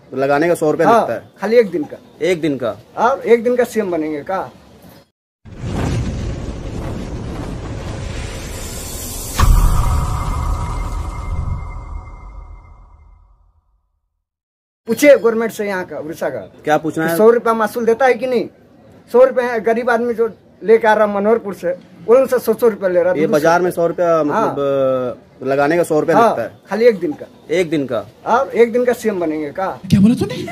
लगाने का 100 रुपया लगता है खाली एक दिन का। एक दिन का? और एक दिन का सीएम बनेंगे का? पूछिए गवर्नमेंट से यहाँ का उड़ीसा का। क्या पूछना है? 100 रुपया मासूल देता है कि नहीं? 100 रुपया गरीब आदमी जो लेके आ रहा मनोहरपुर से उनसे 100 रुपया ले रहा है। ये बाजार में 100 रुपया मतलब लगाने का 100 रुपया लगता है खाली एक दिन का। एक दिन का? और एक दिन का सीएम बनेंगे का? क्या बोला तूने?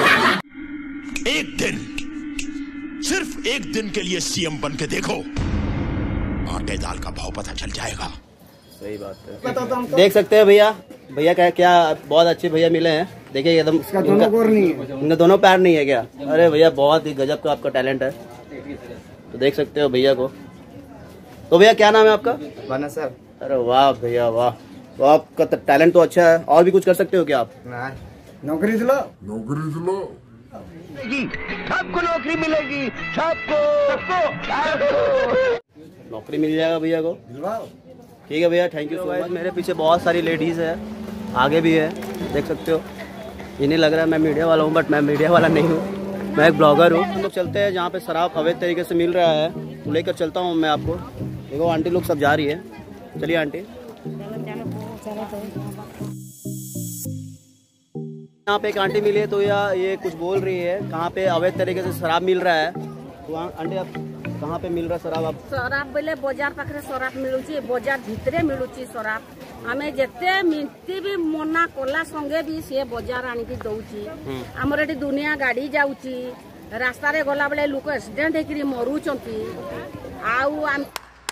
एक दिन, सिर्फ एक दिन के लिए सीएम बन के देखो, आटे दाल का भाव पता चल जाएगा। सही बात है। देख सकते हैं भैया, भैया क्या बहुत अच्छे भैया मिले हैं। देखिए एकदम दोनों गोर नहीं है, इनका दोनों पैर नहीं है क्या? अरे भैया बहुत ही गजब का आपका टैलेंट है, तो देख सकते हो भैया को। तो भैया क्या नाम है आपका? बना सर। अरे वाह भैया वाह, तो आपका टैलेंट तो अच्छा है। और भी कुछ कर सकते हो क्या आप? नौकरी दिला। सबको नौकरी मिलेगी, सबको नौकरी मिल जाएगा भैया को। ठीक है भैया, थैंक यू सो मच। मेरे पीछे बहुत सारी लेडीज है, आगे भी है, देख सकते हो। इन्हें लग रहा है मैं मीडिया वाला हूँ, बट मैं मीडिया वाला नहीं हूँ, मैं एक ब्लॉगर हूँ। हम लोग चलते हैं जहाँ पे शराब अवैध तरीके से मिल रहा है, तो लेकर चलता हूँ मैं आपको। देखो आंटी लोग सब जा रही है, चलिए आंटी। यहाँ पे एक आंटी मिली है, तो ये कुछ बोल रही है कहाँ पे अवैध तरीके से शराब मिल रहा है। तो आंटी आप कहाँ पे मिल रहा शराब? आप शराब बोले बाजार पाखे शराब मिलुची, बाजार भितरे मिलुची शराब। आमे जेते मिंती भी मना कला संगे भी से बाजार आनिकी दउची। हमर एठी दुनिया गाड़ी जाउची, रास्ता रे गला बेले लोक एक्सीडेंट हेकरी मरुचंती। आउ आम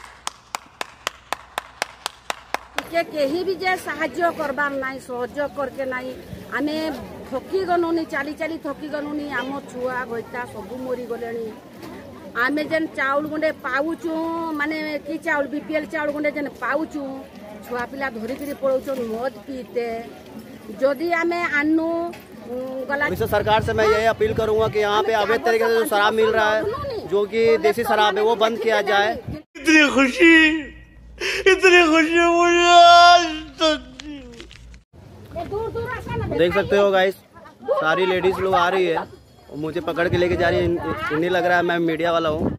के केही भी जे सहाय्य करबार नाही, सहयोग करके नाही। आमे थकी गनुनी, चाली चाली थकी गनुनी। आम छुआ भैता सबू मरी गलेनी। आमे जेन चाउल गुंडे पाउचु, माने की चाउल बीपीएल चाउल गुंडे जेन पाउचु, छुआ पिला धरिकी पड़ौचन मद पीते। जदि आमे आनु गला सरकार से मैं यही अपील करूंगा कि यहाँ पे अवैध तरीके से जो शराब मिल रहा है, जो कि देसी शराब है, वो बंद किया जाए। इतनी खुशी मुझे। देख सकते हो गाइस, सारी लेडीज लोग आ रही है और मुझे पकड़ के लेके जा रही है। इन्हें लग रहा है मैं मीडिया वाला हूँ,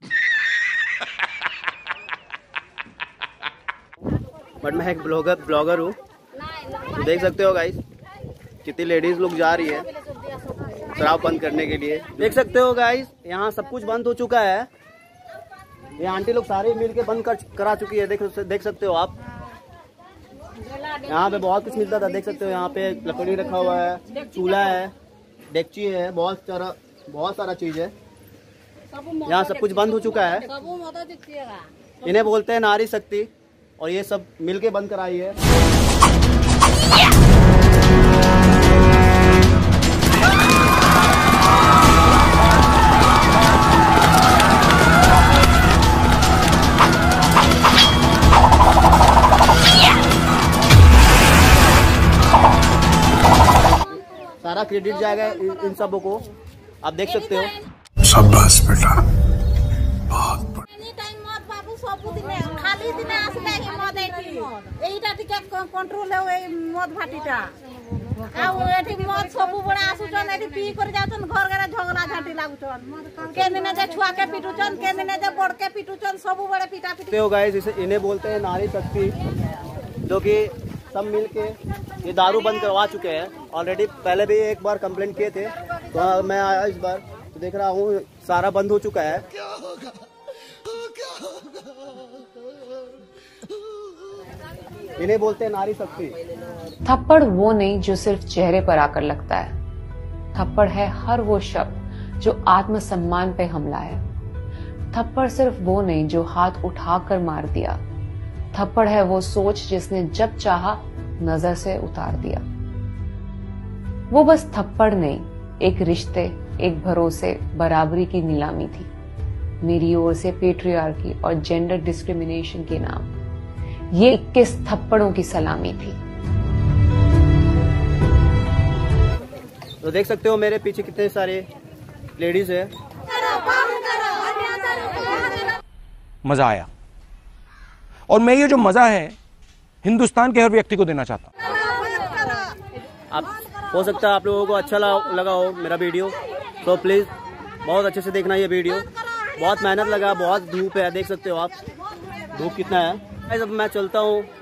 बट मैं एक ब्लॉगर हूँ। तो देख सकते हो गाइस कितनी लेडीज लोग जा रही है शराब बंद करने के लिए। देख सकते हो गाइस यहाँ सब कुछ बंद हो चुका है। ये आंटी लोग सारे मिलके बंद करा चुकी है। देख सकते हो आप, यहाँ पे बहुत कुछ मिलता था। देख सकते हो यहाँ पे लकड़ी रखा हुआ है, चूल्हा है, डेगची है, बहुत सारा चीज है। यहाँ सब कुछ बंद हो चुका है। इन्हें बोलते हैं नारी शक्ति, और ये सब मिलके बंद कराई है। सारा क्रेडिट जाएगा इन सबों को, आप देख सकते हो। शाबाश बेटा, बहुत खाली दिने आसले ही मद एटा टिके कंट्रोल है मद भाटीटा। आ एठी मद सबु बड़ा आसुचन, एठी पी कर जातन, घर घरे झगड़ा झाटी लागुचन। के दिने जे छुआ के पिटुचन, के दिने जे बड़ के पिटुचन, सबु बड़े पिटा पिटी हो गाइस। इन्हें बोलते हैं नारी शक्ति, जो कि सब मिलके ये दारू बंद करवा चुके हैं ऑलरेडी। पहले भी एक बार कंप्लेंट किए थे, तो मैं आया इस बार, तो देख रहा हूँ सारा बंद हो चुका है। इन्हें बोलते हैं नारी शक्ति। थप्पड़ वो नहीं जो सिर्फ चेहरे पर आकर लगता है, थप्पड़ है हर वो शब्द जो आत्मसम्मान पे हमला है। थप्पड़ सिर्फ वो नहीं जो हाथ उठाकर मार दिया, थप्पड़ है वो सोच जिसने जब चाहा नजर से उतार दिया। वो बस थप्पड़ नहीं, एक रिश्ते, एक भरोसे, बराबरी की नीलामी थी। मेरी ओर से पेट्रियार्की और जेंडर डिस्क्रिमिनेशन के नाम ये 21 थप्पड़ों की सलामी थी। तो देख सकते हो मेरे पीछे कितने सारे लेडीज है। मजा आया, और मैं ये जो मजा है हिंदुस्तान के हर व्यक्ति को देना चाहता हूँ। हो सकता है आप लोगों को अच्छा लगा हो मेरा वीडियो, तो प्लीज़ बहुत अच्छे से देखना ये वीडियो। बहुत मेहनत लगा, बहुत धूप है, देख सकते हो आप धूप कितना है। अब मैं चलता हूँ,